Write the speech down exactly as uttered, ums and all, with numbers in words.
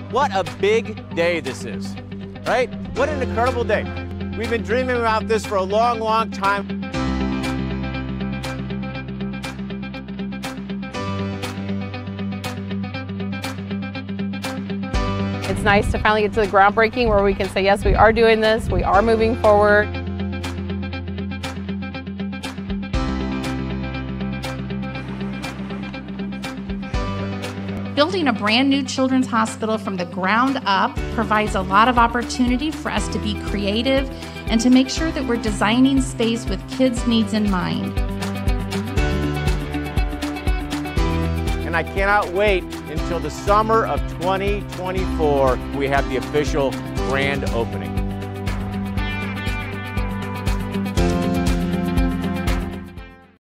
What a big day this is, right? What an incredible day. We've been dreaming about this for a long, long time. It's nice to finally get to the groundbreaking where we can say, yes, we are doing this, we are moving forward. Building a brand new children's hospital from the ground up provides a lot of opportunity for us to be creative and to make sure that we're designing space with kids' needs in mind. And I cannot wait until the summer of twenty twenty-four, we have the official grand opening.